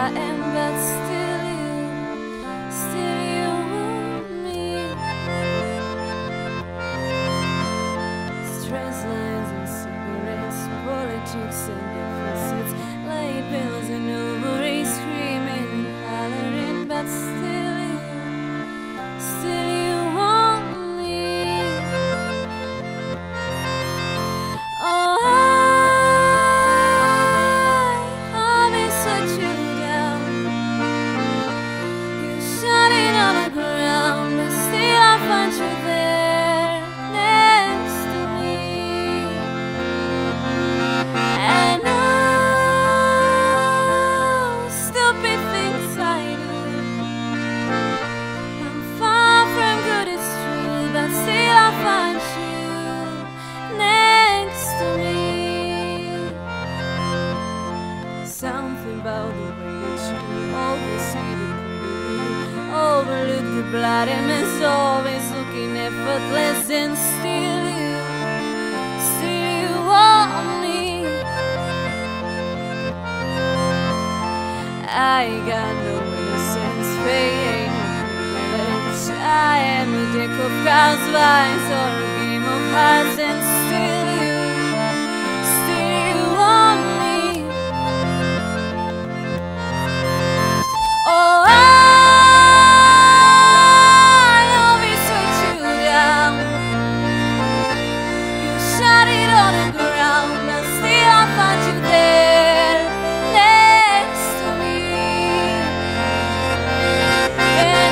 am, but still you want me. Stress lines and cigarettes, politics and deficits, late pills and ovaries, screaming and hollering, but still you want me. Oh, I've been let you down. You shining on the ground, but still I find you there next to me. And stupid things I do, I'm far from good, it's true, but still I find you next to me. Something about the way you always see the pretty, overlook the bloody mess, always looking effortless, and still you want me. I got no innocence, pain, I am a deck of cards, vines, or a game of hearts, and still you want me. Oh, I always let you down. You shot it on the ground, but still I find you there next to me. And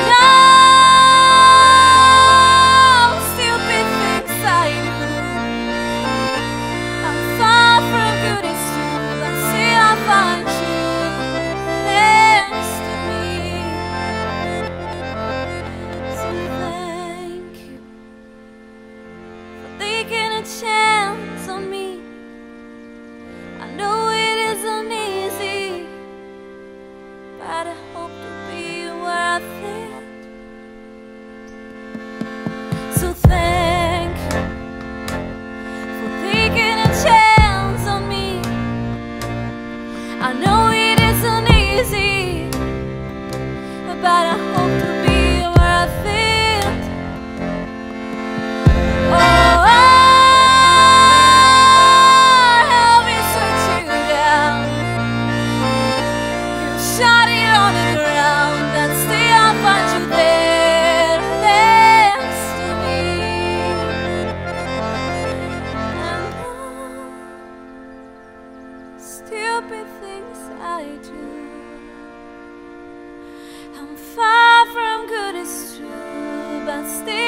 all stupid things I do, I'm far from good, it's true, but still I find you next to me. So thank you for taking a chance on me. I know it isn't easy, but I hope to be worth it. So thank you for taking a chance on me. I know it isn't easy, but I hope to be worth it. Oh, I always let you down. You shot it on the ground, but still I find you there next to me. And all stupid things I do, I'm far from good, it's true, but still